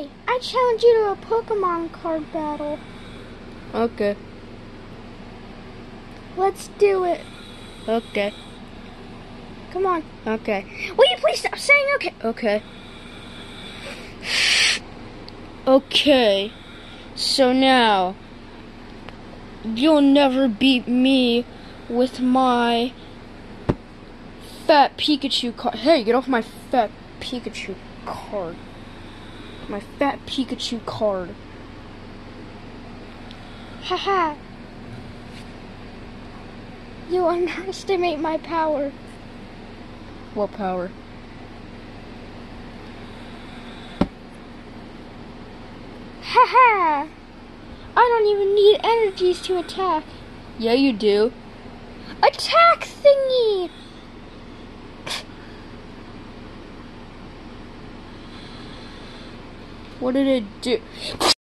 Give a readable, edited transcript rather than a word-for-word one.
Hey, I challenge you to a Pokemon card battle. Okay. Let's do it. Okay. Come on. Okay. Will you please stop saying okay? Okay. Okay. So now, you'll never beat me with my fat Pikachu card. Hey, get off my fat Pikachu card. My fat Pikachu card. Haha. You underestimate my power. What power? Haha. I don't even need energies to attack. Yeah, you do. Attack thingy! What did it do?